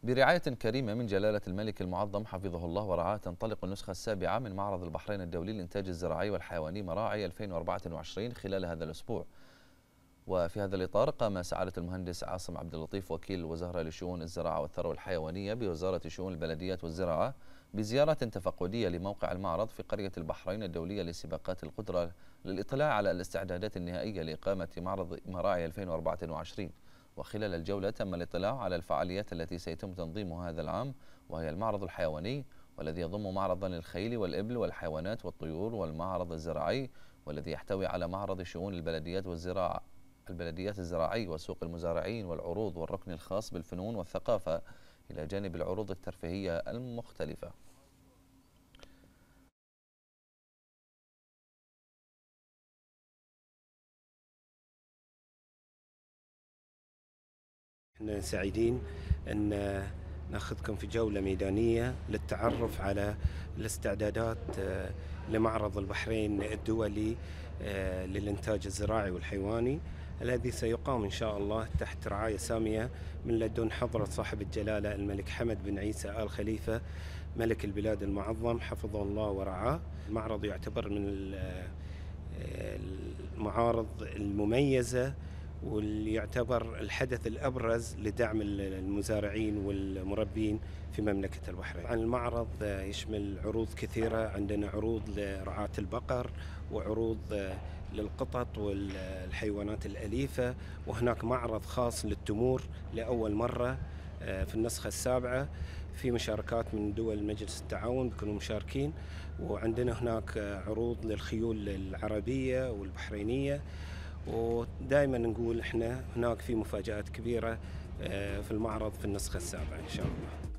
برعاية كريمة من جلالة الملك المعظم حفظه الله ورعاه، تنطلق النسخة السابعة من معرض البحرين الدولي للإنتاج الزراعي والحيواني مراعي 2024 خلال هذا الأسبوع. وفي هذا الإطار قام سعادة المهندس عاصم عبد اللطيف وكيل الوزارة لشؤون الزراعة والثروة الحيوانية بوزارة شؤون البلديات والزراعة بزيارة تفقدية لموقع المعرض في قرية البحرين الدولية لسباقات القدرة للإطلاع على الاستعدادات النهائية لإقامة معرض مراعي 2024. وخلال الجولة تم الاطلاع على الفعاليات التي سيتم تنظيمها هذا العام، وهي المعرض الحيواني والذي يضم معرضا للخيل والإبل والحيوانات والطيور، والمعرض الزراعي والذي يحتوي على معرض شؤون البلديات الزراعي وسوق المزارعين والعروض والركن الخاص بالفنون والثقافة، إلى جانب العروض الترفيهية المختلفة. احنا سعيدين ان ناخذكم في جولة ميدانية للتعرف على الاستعدادات لمعرض البحرين الدولي للإنتاج الزراعي والحيواني، الذي سيقام إن شاء الله تحت رعاية سامية من لدن حضرة صاحب الجلالة الملك حمد بن عيسى آل خليفة ملك البلاد المعظم حفظه الله ورعاه. المعرض يعتبر من المعارض المميزة واللي يعتبر الحدث الأبرز لدعم المزارعين والمربين في مملكة البحرين. عن المعرض يشمل عروض كثيرة، عندنا عروض لرعاة البقر وعروض للقطط والحيوانات الأليفة، وهناك معرض خاص للتمور لأول مرة في النسخة السابعة، في مشاركات من دول مجلس التعاون بيكونوا مشاركين، وعندنا هناك عروض للخيول العربية والبحرينية. ودائما نقول احنا هناك في مفاجآت كبيرة في المعرض في النسخة السابعة إن شاء الله.